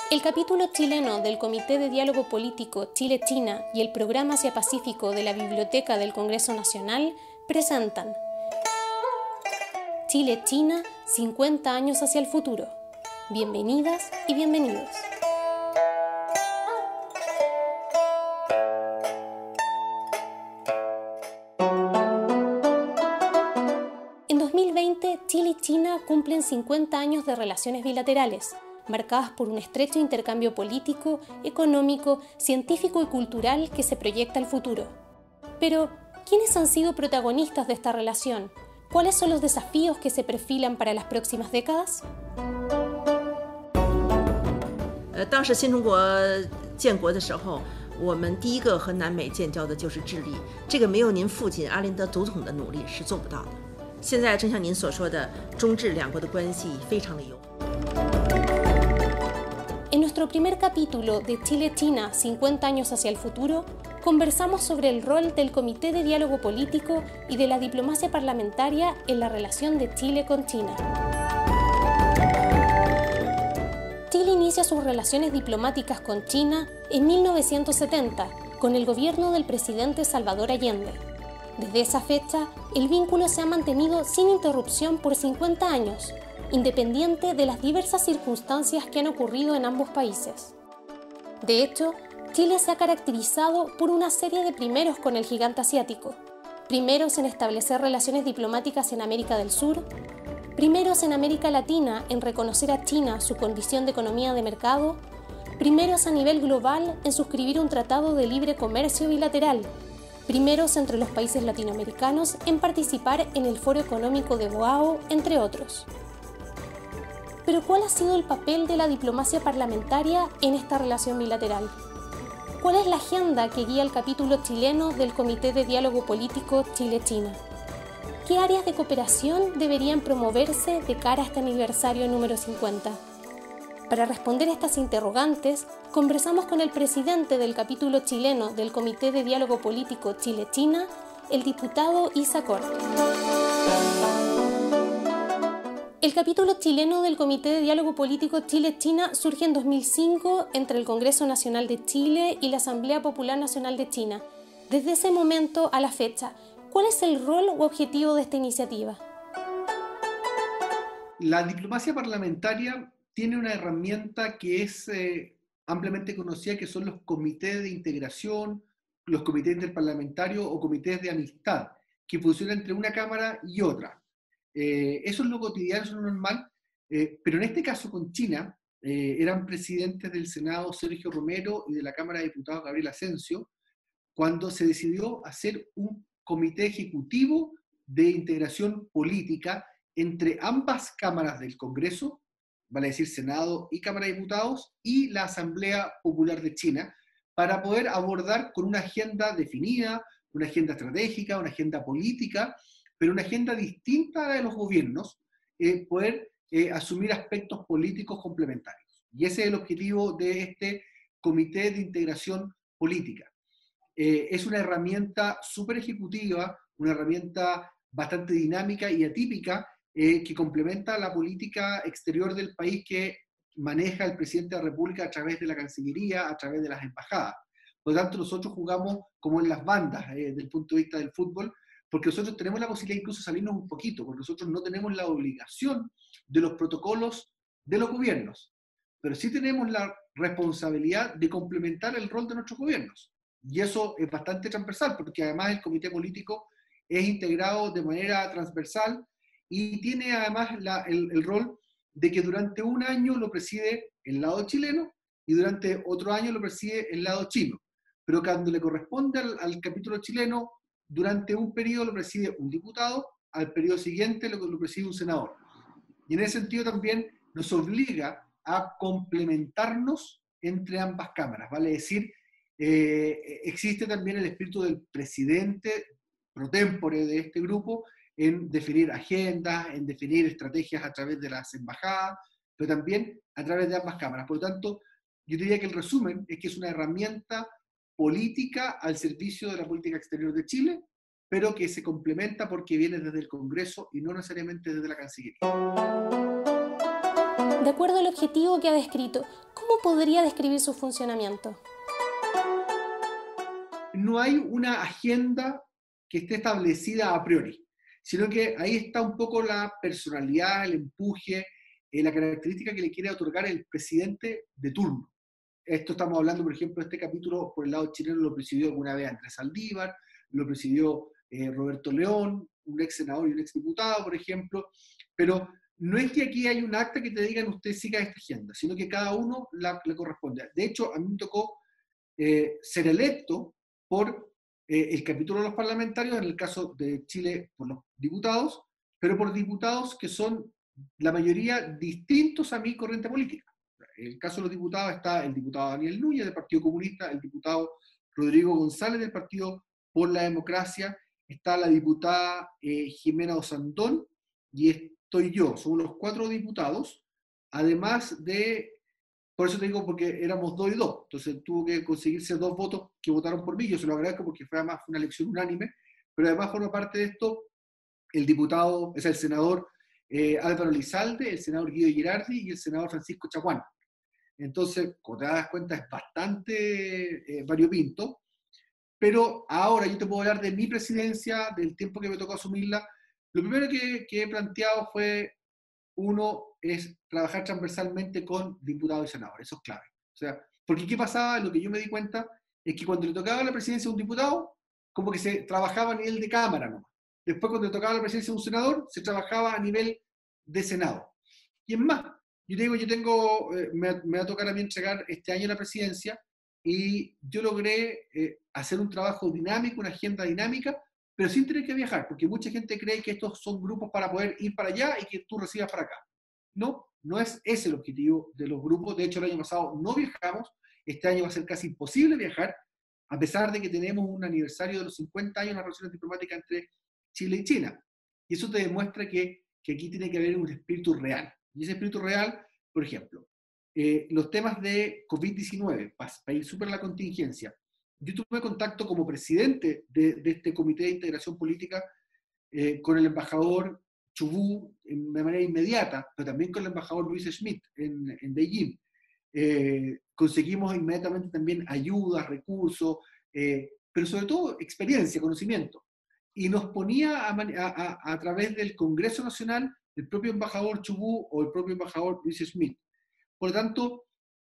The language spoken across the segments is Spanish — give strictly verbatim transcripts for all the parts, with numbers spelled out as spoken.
El capítulo chileno del Comité de Diálogo Político Chile-China y el Programa Asia-Pacífico de la Biblioteca del Congreso Nacional presentan Chile-China, cincuenta años hacia el futuro. Bienvenidas y bienvenidos. En dos mil veinte, Chile y China cumplen cincuenta años de relaciones bilaterales, marcadas por un estrecho intercambio político, económico, científico y cultural que se proyecta al futuro. Pero, ¿quiénes han sido protagonistas de esta relación? ¿Cuáles son los desafíos que se perfilan para las próximas décadas? 呃，当时新中国建国的时候，我们第一个和南美建交的就是智利，这个没有您父亲阿林德总统的努力是做不到的。现在正像您所说的，中智两国的关系非常的友好。 En nuestro primer capítulo de Chile-China, cincuenta años hacia el futuro, conversamos sobre el rol del Comité de Diálogo Político y de la diplomacia parlamentaria en la relación de Chile con China. Chile inicia sus relaciones diplomáticas con China en mil novecientos setenta, con el gobierno del presidente Salvador Allende. Desde esa fecha, el vínculo se ha mantenido sin interrupción por cincuenta años, independiente de las diversas circunstancias que han ocurrido en ambos países. De hecho, Chile se ha caracterizado por una serie de primeros con el gigante asiático, primeros en establecer relaciones diplomáticas en América del Sur, primeros en América Latina en reconocer a China su condición de economía de mercado, primeros a nivel global en suscribir un tratado de libre comercio bilateral, primeros entre los países latinoamericanos en participar en el Foro Económico de Boao, entre otros. Pero ¿cuál ha sido el papel de la diplomacia parlamentaria en esta relación bilateral? ¿Cuál es la agenda que guía el capítulo chileno del Comité de Diálogo Político Chile-China? ¿Qué áreas de cooperación deberían promoverse de cara a este aniversario número cincuenta? Para responder estas interrogantes, conversamos con el presidente del capítulo chileno del Comité de Diálogo Político Chile-China, el diputado Isa Corte. El capítulo chileno del Comité de Diálogo Político Chile-China surge en dos mil cinco entre el Congreso Nacional de Chile y la Asamblea Popular Nacional de China. Desde ese momento a la fecha, ¿cuál es el rol u objetivo de esta iniciativa? La diplomacia parlamentaria tiene una herramienta que es eh, ampliamente conocida, que son los comités de integración, los comités interparlamentarios o comités de amistad, que funcionan entre una cámara y otra. Eh, eso es lo cotidiano, eso es lo normal, eh, pero en este caso con China, eh, eran presidentes del Senado Sergio Romero y de la Cámara de Diputados Gabriel Asensio, cuando se decidió hacer un comité ejecutivo de integración política entre ambas cámaras del Congreso, vale decir Senado y Cámara de Diputados, y la Asamblea Popular de China, para poder abordar con una agenda definida, una agenda estratégica, una agenda política, pero una agenda distinta a la de los gobiernos, eh, poder eh, asumir aspectos políticos complementarios. Y ese es el objetivo de este Comité de Integración Política. Eh, es una herramienta súper ejecutiva, una herramienta bastante dinámica y atípica, eh, que complementa la política exterior del país que maneja el presidente de la República a través de la Cancillería, a través de las embajadas. Por lo tanto, nosotros jugamos como en las bandas, eh, desde el punto de vista del fútbol, porque nosotros tenemos la posibilidad incluso de salirnos un poquito, porque nosotros no tenemos la obligación de los protocolos de los gobiernos, pero sí tenemos la responsabilidad de complementar el rol de nuestros gobiernos. Y eso es bastante transversal, porque además el comité político es integrado de manera transversal y tiene además la, el, el rol de que durante un año lo preside el lado chileno y durante otro año lo preside el lado chino. Pero cuando le corresponde al, al capítulo chileno, durante un periodo lo preside un diputado, al periodo siguiente lo, lo preside un senador. Y en ese sentido también nos obliga a complementarnos entre ambas cámaras, vale decir, eh, existe también el espíritu del presidente pro tempore de este grupo en definir agendas, en definir estrategias a través de las embajadas, pero también a través de ambas cámaras. Por lo tanto, yo diría que el resumen es que es una herramienta política al servicio de la política exterior de Chile, pero que se complementa porque viene desde el Congreso y no necesariamente desde la Cancillería. De acuerdo al objetivo que ha descrito, ¿cómo ¿Cómo podría describir su funcionamiento? No hay una agenda que esté establecida a priori, sino que ahí está un poco la personalidad, el empuje, eh, la característica que le quiere otorgar el presidente de turno. Esto estamos hablando, por ejemplo, este capítulo por el lado chileno lo presidió alguna vez Andrés Saldívar, lo presidió eh, Roberto León, un ex senador y un ex diputado, por ejemplo, pero no es que aquí hay un acta que te digan usted siga esta agenda, sino que cada uno la, le corresponde. De hecho, a mí me tocó eh, ser electo por eh, el capítulo de los parlamentarios, en el caso de Chile por los diputados, pero por diputados que son la mayoría distintos a mi corriente política. En el caso de los diputados está el diputado Daniel Núñez del Partido Comunista, el diputado Rodrigo González del Partido por la Democracia, está la diputada eh, Jimena Osandón y estoy yo. Somos los cuatro diputados, además de, por eso te digo, porque éramos dos y dos, entonces tuvo que conseguirse dos votos que votaron por mí, yo se lo agradezco porque fue además una elección unánime, pero además forma parte de esto el diputado, es el senador eh, Álvaro Elizalde, el senador Guido Girardi y el senador Francisco Chaguán. Entonces, como te das cuenta, es bastante eh, variopinto, pero ahora yo te puedo hablar de mi presidencia, del tiempo que me tocó asumirla. Lo primero que, que he planteado fue, uno, es trabajar transversalmente con diputados y senadores, eso es clave. O sea, porque ¿qué pasaba? Lo que yo me di cuenta es que cuando le tocaba la presidencia a un diputado, como que se trabajaba a nivel de Cámara nomás. Después, cuando le tocaba la presidencia a un senador, se trabajaba a nivel de Senado. Y es más, yo te digo, yo tengo, eh, me, me va a tocar a mí entregar este año la presidencia y yo logré eh, hacer un trabajo dinámico, una agenda dinámica, pero sin tener que viajar, porque mucha gente cree que estos son grupos para poder ir para allá y que tú recibas para acá. No, no es ese el objetivo de los grupos. De hecho, el año pasado no viajamos, este año va a ser casi imposible viajar, a pesar de que tenemos un aniversario de los cincuenta años de las relaciones diplomáticas entre Chile y China. Y eso te demuestra que, que aquí tiene que haber un espíritu real. Y ese espíritu real, por ejemplo, eh, los temas de COVID diecinueve, para, para ir súper a la contingencia. Yo tuve contacto como presidente de, de este Comité de Integración Política eh, con el embajador Chubú de manera inmediata, pero también con el embajador Luis Schmidt en, en Beijing. Eh, conseguimos inmediatamente también ayudas, recursos, eh, pero sobre todo experiencia, conocimiento. Y nos ponía a, a, a, a través del Congreso Nacional el propio embajador Chubú o el propio embajador Luis Schmidt. Por lo tanto,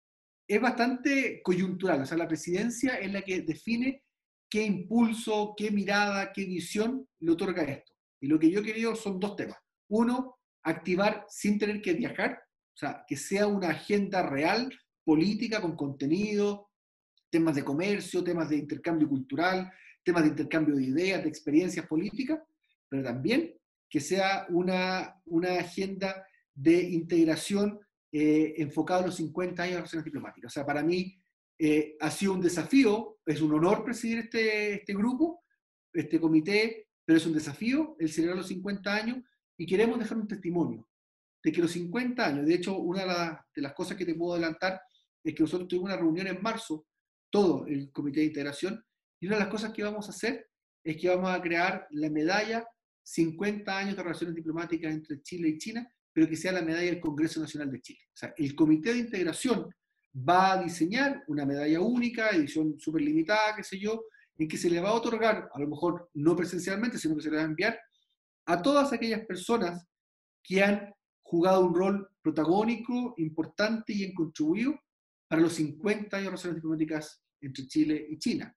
es bastante coyuntural, o sea, la presidencia es la que define qué impulso, qué mirada, qué visión le otorga esto. Y lo que yo he querido son dos temas. Uno, activar sin tener que viajar, o sea, que sea una agenda real, política, con contenido, temas de comercio, temas de intercambio cultural, temas de intercambio de ideas, de experiencias políticas, pero también que sea una, una agenda de integración eh, enfocada a los cincuenta años de relaciones diplomáticas. O sea, para mí eh, ha sido un desafío, es un honor presidir este, este grupo, este comité, pero es un desafío el celebrar los cincuenta años y queremos dejar un testimonio de que los cincuenta años, de hecho, una de, la, de las cosas que te puedo adelantar es que nosotros tuvimos una reunión en marzo, todo el comité de integración, y una de las cosas que vamos a hacer es que vamos a crear la medalla cincuenta años de relaciones diplomáticas entre Chile y China, pero que sea la medalla del Congreso Nacional de Chile. O sea, el comité de integración va a diseñar una medalla única, edición súper limitada, qué sé yo, en que se le va a otorgar, a lo mejor no presencialmente, sino que se le va a enviar a todas aquellas personas que han jugado un rol protagónico, importante y han contribuido para los cincuenta años de relaciones diplomáticas entre Chile y China.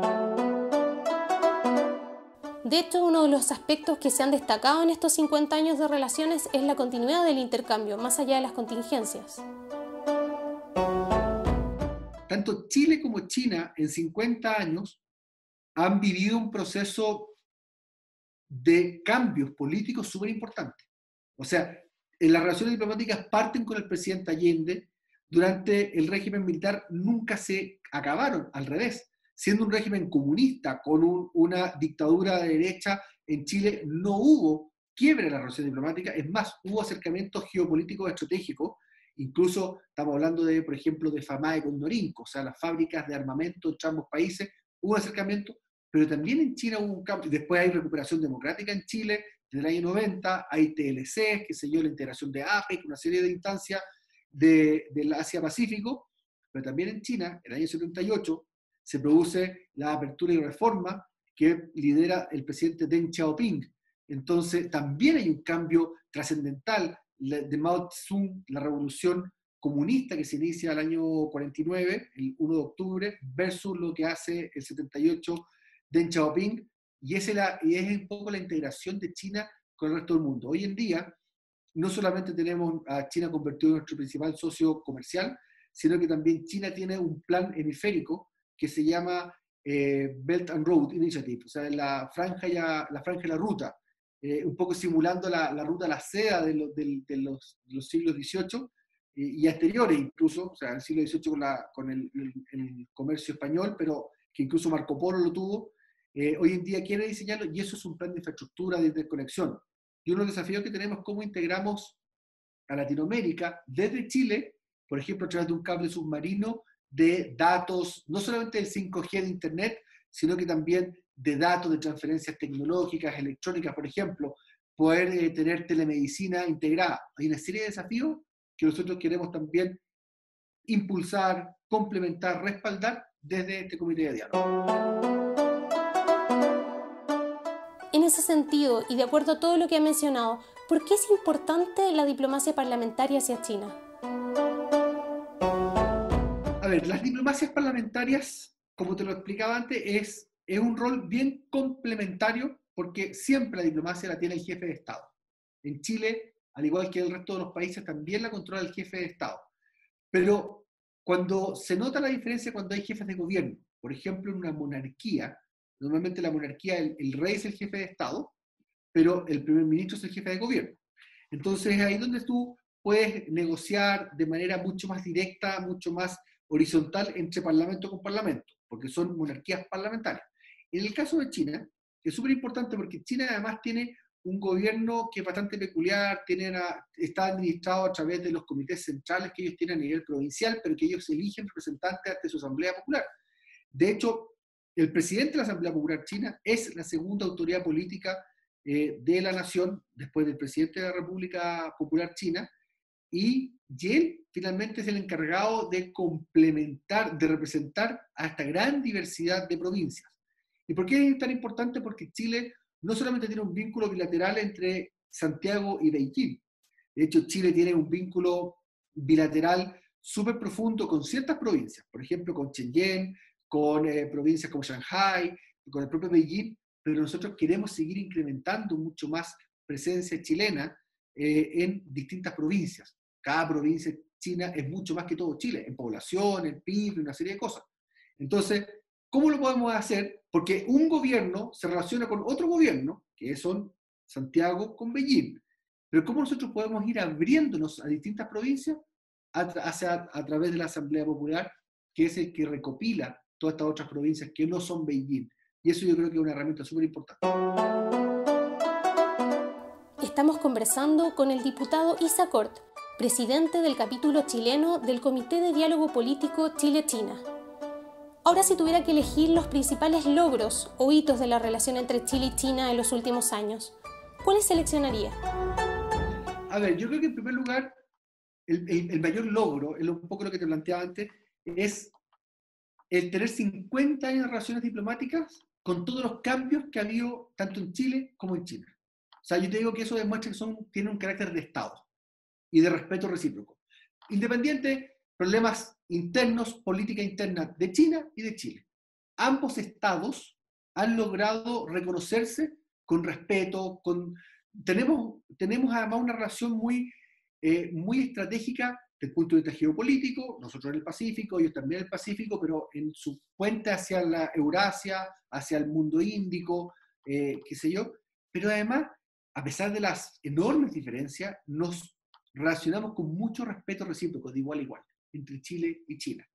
De hecho, uno de los aspectos que se han destacado en estos cincuenta años de relaciones es la continuidad del intercambio, más allá de las contingencias. Tanto Chile como China en cincuenta años han vivido un proceso de cambios políticos súper importantes. O sea, en las relaciones diplomáticas parten con el presidente Allende, durante el régimen militar nunca se acabaron, al revés. Siendo un régimen comunista con un, una dictadura de derecha, en Chile no hubo quiebre en la relación diplomática, es más, hubo acercamientos geopolíticos estratégicos, incluso estamos hablando de, por ejemplo, de FAMAE con Norinco, o sea, las fábricas de armamento entre ambos países, hubo un acercamiento, pero también en China hubo un cambio, después hay recuperación democrática en Chile, desde el año noventa, hay T L C, que se dio la integración de A P E C, una serie de instancias de, del Asia-Pacífico, pero también en China, en el año setenta y ocho, se produce la apertura y reforma que lidera el presidente Deng Xiaoping. Entonces, también hay un cambio trascendental de Mao Zedong, la revolución comunista que se inicia el año cuarenta y nueve, el primero de octubre, versus lo que hace el setenta y ocho Deng Xiaoping, y es, la, y es un poco la integración de China con el resto del mundo. Hoy en día, no solamente tenemos a China convertido en nuestro principal socio comercial, sino que también China tiene un plan hemisférico que se llama eh, Belt and Road Initiative, o sea, la franja, ya, la, franja y la ruta, eh, un poco simulando la, la ruta a la seda de, lo, de, de, los, de los siglos dieciocho eh, y anteriores incluso, o sea, el siglo dieciocho con, la, con el, el, el comercio español, pero que incluso Marco Polo lo tuvo. Eh, hoy en día quiere diseñarlo y eso es un plan de infraestructura de interconexión. Y uno de los desafíos que tenemos es cómo integramos a Latinoamérica desde Chile, por ejemplo, a través de un cable submarino de datos, no solamente del cinco G de Internet, sino que también de datos de transferencias tecnológicas, electrónicas, por ejemplo, poder eh, tener telemedicina integrada. Hay una serie de desafíos que nosotros queremos también impulsar, complementar, respaldar desde este comité de diálogo. En ese sentido, y de acuerdo a todo lo que ha mencionado, ¿por qué es importante la diplomacia parlamentaria hacia China? A ver, las diplomacias parlamentarias, como te lo explicaba antes, es, es un rol bien complementario porque siempre la diplomacia la tiene el jefe de Estado. En Chile, al igual que en el resto de los países, también la controla el jefe de Estado. Pero cuando se nota la diferencia cuando hay jefes de gobierno, por ejemplo, en una monarquía, normalmente la monarquía, el, el rey es el jefe de Estado, pero el primer ministro es el jefe de gobierno. Entonces, ahí es donde tú puedes negociar de manera mucho más directa, mucho más horizontal entre parlamento con parlamento, porque son monarquías parlamentarias. En el caso de China, es súper importante porque China además tiene un gobierno que es bastante peculiar, tiene una, está administrado a través de los comités centrales que ellos tienen a nivel provincial, pero que ellos eligen representantes ante su Asamblea Popular. De hecho, el presidente de la Asamblea Popular China es la segunda autoridad política eh, de la nación, después del presidente de la República Popular China, y él finalmente es el encargado de complementar, de representar a esta gran diversidad de provincias. ¿Y por qué es tan importante? Porque Chile no solamente tiene un vínculo bilateral entre Santiago y Beijing, de hecho Chile tiene un vínculo bilateral súper profundo con ciertas provincias, por ejemplo con Shenzhen, con eh, provincias como Shanghai, con el propio Beijing, pero nosotros queremos seguir incrementando mucho más presencia chilena eh, en distintas provincias. Cada provincia china es mucho más que todo Chile, en población, en P I B, una serie de cosas. Entonces, ¿cómo lo podemos hacer? Porque un gobierno se relaciona con otro gobierno, que son Santiago con Beijing. Pero ¿cómo nosotros podemos ir abriéndonos a distintas provincias a, tra hacia, a través de la Asamblea Popular, que es el que recopila todas estas otras provincias que no son Beijing? Y eso yo creo que es una herramienta súper importante. Estamos conversando con el diputado Issa Cort, presidente del capítulo chileno del Comité de Diálogo Político Chile-China. Ahora, si tuviera que elegir los principales logros o hitos de la relación entre Chile y China en los últimos años, ¿cuáles seleccionaría? A ver, yo creo que en primer lugar, el, el, el mayor logro, es un poco lo que te planteaba antes, es el tener cincuenta años de relaciones diplomáticas con todos los cambios que ha habido tanto en Chile como en China. O sea, yo te digo que eso demuestra que son, tienen un carácter de Estado y de respeto recíproco. Independiente, problemas internos, política interna de China y de Chile. Ambos estados han logrado reconocerse con respeto, con... Tenemos, tenemos además una relación muy, eh, muy estratégica desde el punto de vista geopolítico, nosotros en el Pacífico, ellos también en el Pacífico, pero en su puente hacia la Eurasia, hacia el mundo índico, eh, qué sé yo. Pero además, a pesar de las enormes diferencias, nos relacionamos con mucho respeto recíproco, de igual a igual, entre Chile y China.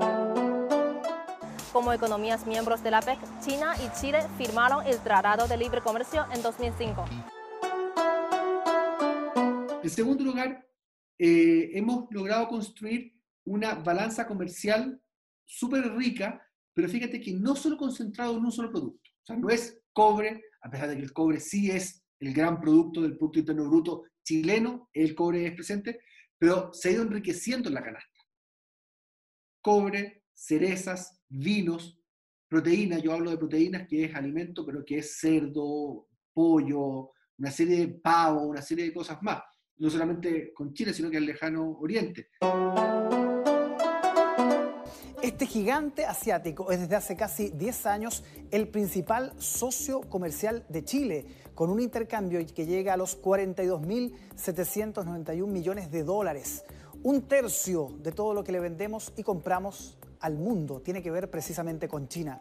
Como economías miembros de la P E C, China y Chile firmaron el Tratado de Libre Comercio en dos mil cinco. En segundo lugar, eh, hemos logrado construir una balanza comercial súper rica, pero fíjate que no solo concentrado en un solo producto. O sea, no es cobre, a pesar de que el cobre sí es el gran producto del Producto Interno Bruto chileno, el cobre es presente, pero se ha ido enriqueciendo en la canasta. cobre, cerezas, vinos, proteínas. Yo hablo de proteínas que es alimento, pero que es cerdo, pollo, una serie de pavo, una serie de cosas más. No solamente con Chile, sino que al lejano oriente. Este gigante asiático es desde hace casi diez años el principal socio comercial de Chile, con un intercambio que llega a los cuarenta y dos mil setecientos noventa y un millones de dólares. Un tercio de todo lo que le vendemos y compramos al mundo tiene que ver precisamente con China.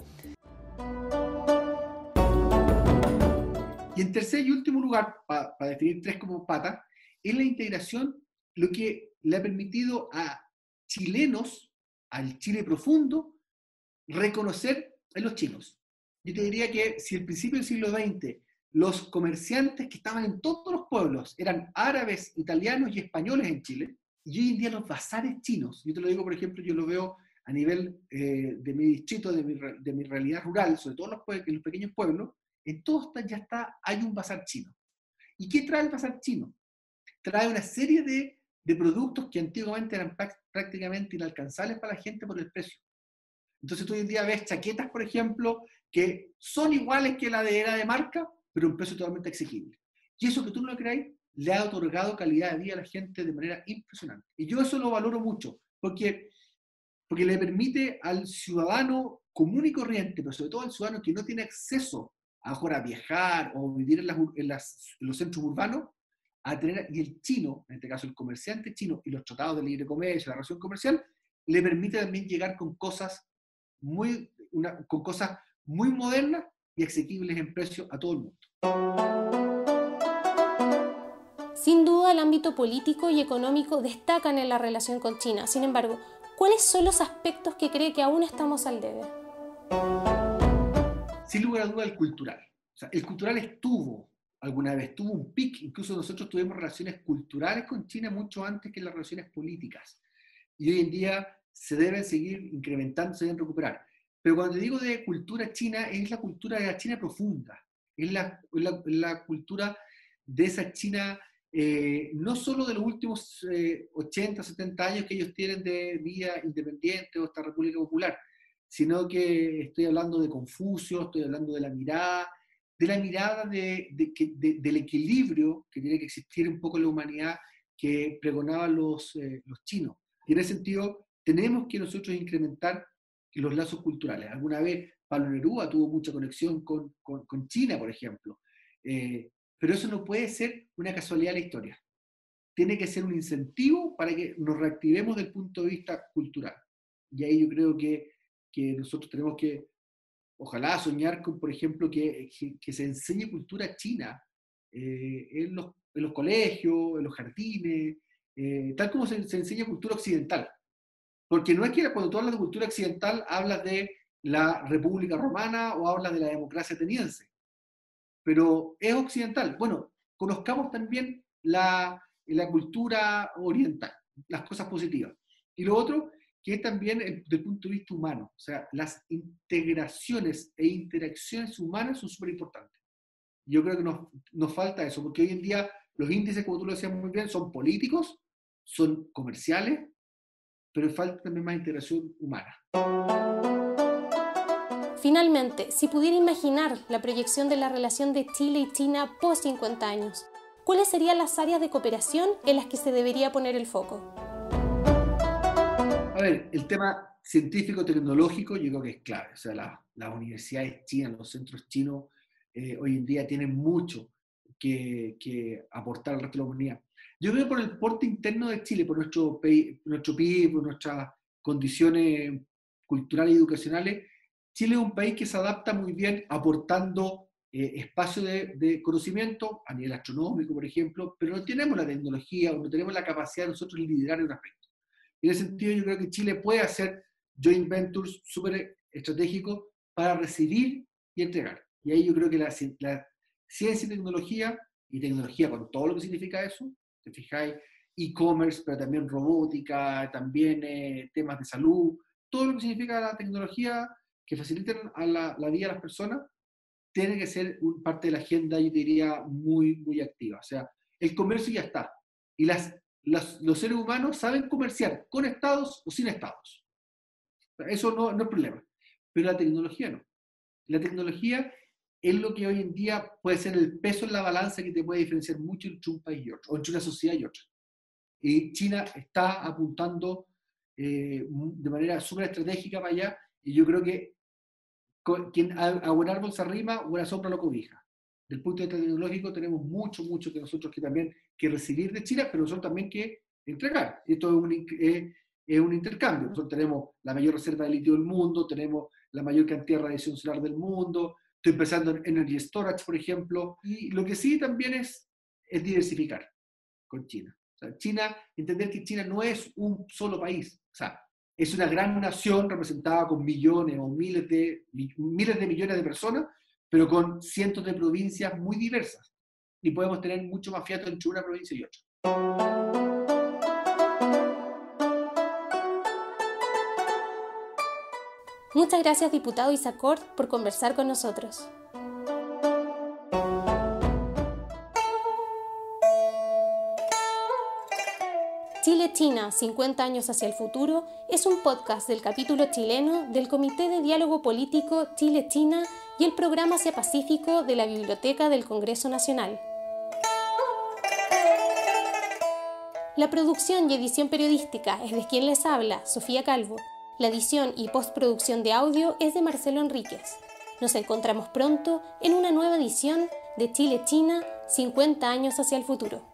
Y en tercer y último lugar, para pa definir tres como patas, es la integración, lo que le ha permitido a chilenos, al Chile profundo, reconocer a los chinos. Yo te diría que si al principio del siglo veinte los comerciantes que estaban en todos los pueblos eran árabes, italianos y españoles en Chile, y hoy en día los bazares chinos, yo te lo digo, por ejemplo, yo lo veo a nivel eh, de mi distrito, de mi, de mi realidad rural, sobre todo en los, en los pequeños pueblos, en todos ya está, hay un bazar chino. ¿Y qué trae el bazar chino? Trae una serie de, de productos que antiguamente eran prácticamente inalcanzables para la gente por el precio. Entonces tú hoy en día ves chaquetas, por ejemplo, que son iguales que la de era de marca, pero a un precio totalmente asequible. Y eso, que tú no lo creáis, le ha otorgado calidad de vida a la gente de manera impresionante. Y yo eso lo valoro mucho, porque, porque le permite al ciudadano común y corriente, pero sobre todo al ciudadano que no tiene acceso a, ahora, a viajar o vivir en, las, en, las, en los centros urbanos, a tener, y el chino, en este caso el comerciante chino y los tratados de libre comercio, la relación comercial, le permite también llegar con cosas muy, una, con cosas muy modernas y asequibles en precio a todo el mundo. Sin duda, el ámbito político y económico destacan en la relación con China. Sin embargo, ¿cuáles son los aspectos que cree que aún estamos al debe? Sin lugar a duda, el cultural. O sea, el cultural estuvo alguna vez, tuvo un pic, incluso nosotros tuvimos relaciones culturales con China mucho antes que las relaciones políticas. Y hoy en día se deben seguir incrementando, se deben recuperar. Pero cuando te digo de cultura china, es la cultura de la China profunda, es la, la, la cultura de esa China, eh, no solo de los últimos eh, ochenta, setenta años que ellos tienen de vida independiente o esta República Popular, sino que estoy hablando de Confucio, estoy hablando de la mirada, de la mirada de, de, de, del equilibrio que tiene que existir un poco en la humanidad que pregonaban los, eh, los chinos. Y en ese sentido, tenemos que nosotros incrementar los lazos culturales. Alguna vez Pablo Neruda tuvo mucha conexión con, con, con China, por ejemplo. Eh, pero eso no puede ser una casualidad de la historia. Tiene que ser un incentivo para que nos reactivemos desde el punto de vista cultural. Y ahí yo creo que, que nosotros tenemos que, ojalá, soñar con, por ejemplo, que, que, que se enseñe cultura china eh, en, los, en los colegios, en los jardines, eh, tal como se, se enseña cultura occidental. Porque no es que cuando tú hablas de cultura occidental hablas de la República Romana o hablas de la democracia ateniense, pero es occidental. Bueno, conozcamos también la, la cultura oriental, las cosas positivas. Y lo otro, que es también desde el punto de vista humano, o sea, las integraciones e interacciones humanas son súper importantes. Yo creo que nos, nos falta eso, porque hoy en día los índices, como tú lo decías muy bien, son políticos, son comerciales, pero falta también más integración humana. Finalmente, si pudiera imaginar la proyección de la relación de Chile y China post cincuenta años, ¿cuáles serían las áreas de cooperación en las que se debería poner el foco? A ver, el tema científico-tecnológico yo creo que es clave. O sea, la, las universidades chinas, los centros chinos, eh, hoy en día tienen mucho que, que aportar al resto de la humanidad. Yo creo que por el porte interno de Chile, por nuestro, nuestro P I B, por nuestras condiciones culturales y educacionales, Chile es un país que se adapta muy bien aportando eh, espacio de, de conocimiento a nivel astronómico, por ejemplo, pero no tenemos la tecnología o no tenemos la capacidad de nosotros liderar en un aspecto. En ese sentido, yo creo que Chile puede hacer joint ventures súper estratégicos para recibir y entregar. Y ahí yo creo que la, la ciencia y tecnología, y tecnología con todo lo que significa eso, te fijáis, e-commerce, pero también robótica, también eh, temas de salud, todo lo que significa la tecnología que faciliten a la, la vida a las personas, tiene que ser un, parte de la agenda, yo diría, muy, muy activa. O sea, el comercio ya está. Y las, las, los seres humanos saben comerciar con estados o sin estados. Eso no, no es problema. Pero la tecnología no. La tecnología es lo que hoy en día puede ser el peso en la balanza que te puede diferenciar mucho entre un país y otro, o entre una sociedad y otra. Y China está apuntando eh, de manera súper estratégica para allá, y yo creo que quien a, a buen árbol se arrima, buena sombra lo cobija. Desde el punto de vista tecnológico tenemos mucho, mucho que nosotros que también que recibir de China, pero nosotros también que entregar. Esto es un, es, es un intercambio. Nosotros tenemos la mayor reserva de litio del mundo, tenemos la mayor cantidad de radiación solar del mundo, estoy pensando en energy storage, por ejemplo, y lo que sí también es, es diversificar con China. O sea, China, entender que China no es un solo país, o sea, es una gran nación representada con millones o miles de, miles de millones de personas, pero con cientos de provincias muy diversas. Y podemos tener mucho más fiato entre una provincia y otra. Muchas gracias, diputado Isacort, por conversar con nosotros. Chile-China, cincuenta años hacia el futuro, es un podcast del capítulo chileno del Comité de Diálogo Político Chile-China y el Programa Asia-Pacífico de la Biblioteca del Congreso Nacional. La producción y edición periodística es de quien les habla, Sofía Calvo. La edición y postproducción de audio es de Marcelo Enríquez. Nos encontramos pronto en una nueva edición de Chile-China, cincuenta años hacia el futuro.